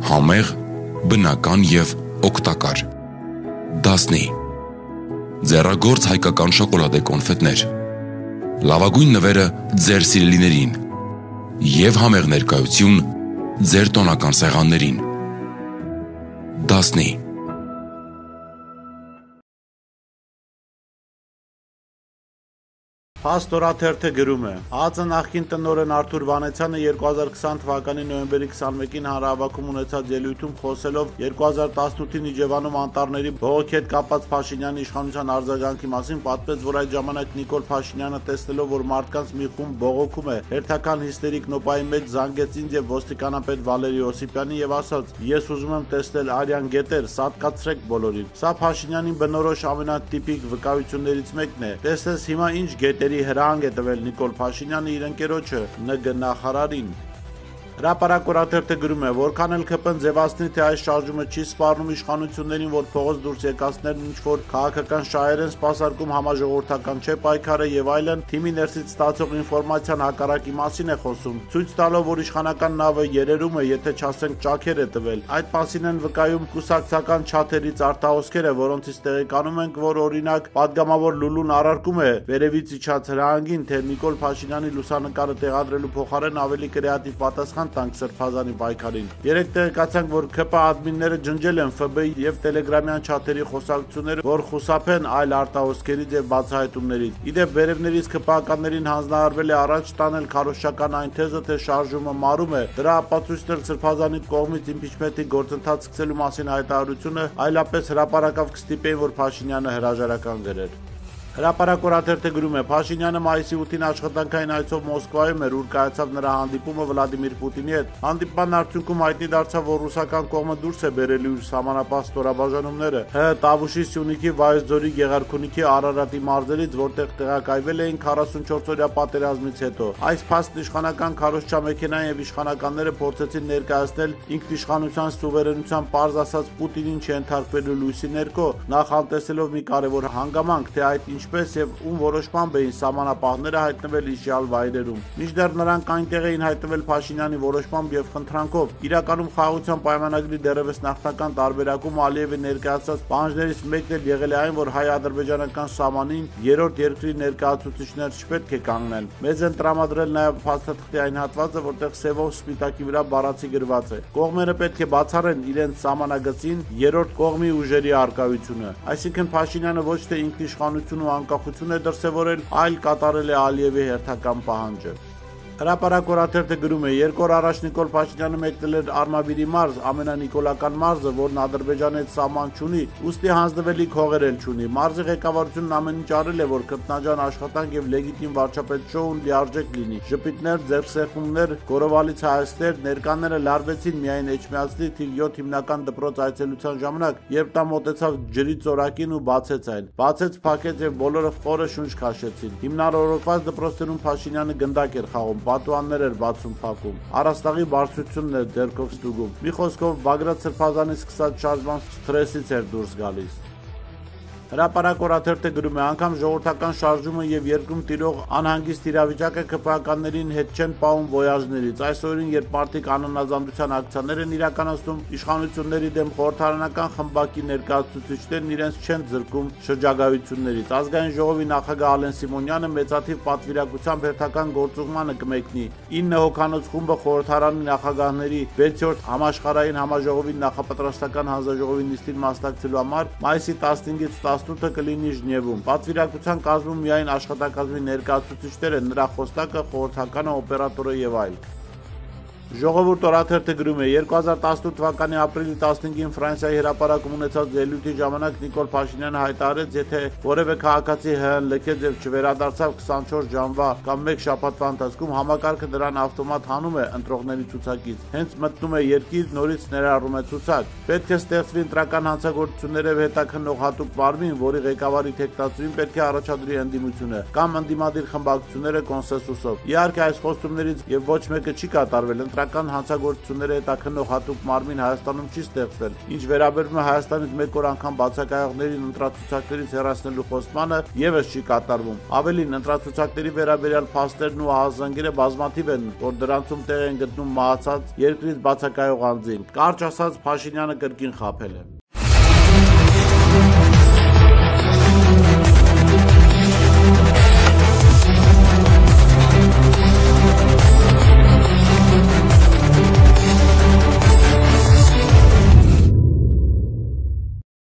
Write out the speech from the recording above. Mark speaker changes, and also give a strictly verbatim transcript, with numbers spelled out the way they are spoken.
Speaker 1: համեղ, բնական և օգտակար։ Դասնի ձեռագործ հայկական շոկոլադե կոնֆետներ, լավագույն նվերը ձեր սիրելիներին և համեղ ներկայություն ձեր տոնական սեղաններին։ Դասնի
Speaker 2: Փաստորաթերթը գրում է. ԱԾ նախկին տնօրեն Արթուր Վանեցյանը երկու հազար քսան թվականի նոյեմբերի քսանմեկին հանրահավաքում ունեցած ելույթում խոսելով երկու հազար տասնութին Իջևանում անտառների բողոքի հետ կապված Փաշինյանի իշխանության արձագանքի մասին պատմեց, որ այդ ժամանակ Նիկոլ Փաշինյանը տեսնելով, որ մարդկանց մի խումբ բողոքում է, հերթական հիստերիկ նոպայի մեջ զանգեց ինձ և ոստիկանապետ Վալերի Օսիպյանին և ասաց. «Ես ուզում եմ տեսնել արյան գետեր, սատկացրեք բոլորին»։ Սա Փաշինյանին բնորոշ ամենատիպիկ վկայություններից մեկն է։ Տեսնես հիմա ինչ գետերի հրահանգ է տվել Նիկոլ Փաշինյանը իր ընկերոջը՝ Ն Գ նախարարին։ Հրապարակ օրաթերթը գրում է. որքան էլ K P N ձևացնի, թե այս շարժումը չի սպառնում իշխանություններին, որ փողոց դուրս եկածներն ինչ-որ քաղաքական շահեր են սպասարկում, համաժողովրդական չէ պայքարը եւ այլն, թիմի ներսից ստացող ինֆորմացիան հակառակի մասին է խոսում, ցույց տալով, որ իշխանական նավը երերում է, եթե չասենք ճաքեր է տվել։ Այդ մասին են վկայում կուսակցական չաթերից արտահոսքերը, որոնցից տեղեկանում ենք, որ օրինակ падգամավոր Լուլուն առարկում է վերևից իջած հրահանգին, թե Նիկոլ Փաշինյանի լուսանկարը տեղադրելու փոխարեն ավելի կրեատիվ պատասխան տանք Սրբազանի պայքարին։ Երեք տեղեկացանք, որ K P ադմինները ջնջել են F B I եւ Տելեգրամյան չաթերի խոսակցությունները, որ խուսափեն այլ արտահոսքերից եւ բացահայտումներից։ Իդեպ վերևներից K P A-ականներին հանձնարարվել է առաջ տանել քարոզչական այն թեզը, թե շարժումը մարում է։ Դրա ապացույցն էլ Սրբազանի կողմից իմպիչմենտի գործընթաց սկսելու մասին հայտարարությունը, այլապես հրապարակավ կստիպեին, որ Փաշինյանը հրաժարական գրեր։ Հրապարակ օրաթերթը գրում է. Փաշինյանը մայիսի ութին աշխատանքային այցով Մոսկվայում էր, ուր կայացավ նրա հանդիպումը Վլադիմիր Պուտինի հետ։ Հանդիպման արդյունքում հայտնի դարձավ, որ ռուսական կողմը դուրս է բերել իր սահմանապահ ստորաբաժանումները Հ. Տավուշի, Սյունիքի, Վայոց-Ձորի, Գեղարքունիքի, Արարատի մարզերից, որտեղ տեղակայվել էին քառասունչորսօրյա պատերազմից հետո։ Այս փաստն իշխանական քարոզչա մեքենային եւ իշխանականները փորձեցին ներկայացնել ինքնիշխանության սուվերենության պարզ ասած Պուտինին չենթարկվելու լույսի ներքո, նախ անտեսելով մի կարևոր հանգամանք, թե այդ ինչպես եւ ում որոշմամբ էին սահմանապահները հայտնվել իշխյալ վայրերում։ Մինչդեռ նրանք այնտեղ էին հայտնվել Փաշինյանի որոշմամբ եւ խնդրանքով։ Իրականում խաղաղության պայմանագրի դեռևս նախնական տարբերակում Ալիևի ներկայացած պահանջներից մեկն էլ եղել է այն, որ հայ-ադրբեջանական սահմանին երրորդ երկրի ներկայացուցիչներ չպետք է կանգնեն։ Մեզ են տրամադրել նաեւ փաստաթղթի այն հատվածը, որտեղ սևով սպիտակի վրա բառացի գրված է. կողմերը պետք է բացառեն իրենց սահմանագծին երրորդ կողմի ուժերի արկայությունը։ Այսինքն Փաշինյանը ոչ թե ինքնիշխանություն ու անկախություն է դրսևորել, այլ կատարել է Ալիևի հերթական պահանջը։ Հրապարակ օրաթերթը գրում է. երկու օր առաջ Նիկոլ Փաշինյանը մեկնել էր Արմավիրի մարզ, ամենանիկոլական մարզը, որն Ադրբեջանի հետ սահման չունի, ուստի հանձնվելիք հողեր էլ չունի։ Մարզի ղեկավարությունն ամեն ինչ արել է, որ քրտնաջան աշխատանք եւ լեգիտիմ վարչապետ շոուն լիարժեք լինի։ Ժպիտներ, ձեռքսեղումներ, գորովալից հայացքներ, ներկաները լարվեցին միայն Էջմիածնի թիվ յոթ հիմնական դպրոց այցելության ժամանակ, երբ նա մոտեցավ ջրի ծորակին ու բացեց այն։ Բացեց, փակեց եւ բոլորը խորը շունչ քաշեցին։ Հիմնարարորոշված դպրոցներում Փաշինյանը գնդակ էր խաղում, պատուաններ էր բացում փակում, առաստաղի բարձրությունն էր ձեռքով ստուգում։ Մի խոսքով Բագրատ Սրբազանի սկսած շարժման սթրեսից էր դուրս գալիս։ Հրապարակ օրաթերթը գրում է. անգամ ժողովրդական շարժումը եւ երկրում տիրող անհանգիստ իրավիճակը K P A-ականներին հետ չեն պահում ոյաժներից։ Այսօրին, երբ մարդիկ անհնազանդության ակցիաներ են իրականացնում, իշխանությունների դեմ խորհրդարանական խմբակի ներկայացուցիչներն իրենց չեն զրկում շրջագայություններից։ Ազգային ժողովի նախագահ Ալեն Սիմոնյանը մեծաթիվ պատվիրակությամբ հերթական գործուղմանը կմեկնի։ ինը հոգանոց խումբը խորհրդարանի նախագահների վեցերորդ համաշխարհային համաժողովի նախապատրաստական հանձնաժողովի նիստին մասնակցելու համար մայիսի տասնհինգից տասնութը կլինի Ժնևում։ Պատվիրակության կազմում միայն աշխատակազմի ներկայացուցիչները, նրա խոսնակը, խորհրդականը, օպերատորը եւ այլն։ Ժողովուրդ օրաթերթը գրում է. երկու հազար տասնութ թվականի ապրիլի տասնհինգին Ֆրանսիայի հրապարակում ունեցած ելույթի ժամանակ Նիկոլ Փաշինյանը հայտարարեց, եթե որևէ քաղաքացի Հ Ն լքեց եւ չվերադարձավ քսանչորս ժամվա կամ մեկ շաբաթվա ընթացքում, համակարգը դրան ավտոմատ հանում է ընտրողների ցուցակից։ Հենց մտնում է երկիր, նորից ներառում է ցուցակ։ Պետք է ստեղծվի ընտրական հանցագործություններով հետաքննող հատուկ մարմին, որի ղեկավարի թեկնածուին պետք է առաջադրի ընդդիմությունը կամ ընդդիմադիր խմբակցությունները կոնսենսուսով։ Իհարկե այս խոստումներից եւ ոչ մեկը չի կատարվել։ ընտրական հանցագործությունները հետաքննող հատուկ մարմին Հայաստանում չի ստեղծվել։ Ինչ վերաբերում է Հայաստանից մեկ օր անգամ բացակայողներին ընտրացուցակներից հեռացնելու խոսմանը, եւս չի կատարվում։ Ավելին, ընտրացուցակների վերաբերյալ փաստերն ու ահազանգերը բազմաթիվ են, որ դրանցում տեղ են գտնում մահացած երկրից բացակայող անձին։ Կարճ ասած, Փաշինյանը կրկին խաբել է։